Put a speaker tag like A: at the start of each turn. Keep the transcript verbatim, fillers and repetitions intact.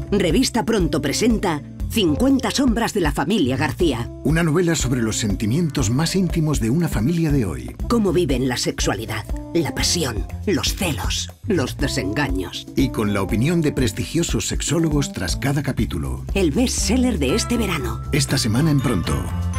A: Revista Pronto presenta cincuenta sombras de la familia García.
B: Una novela sobre los sentimientos más íntimos de una familia de hoy.
A: Cómo viven la sexualidad, la pasión, los celos, los desengaños.
B: Y con la opinión de prestigiosos sexólogos tras cada capítulo.
A: El bestseller de este verano.
B: Esta semana en Pronto.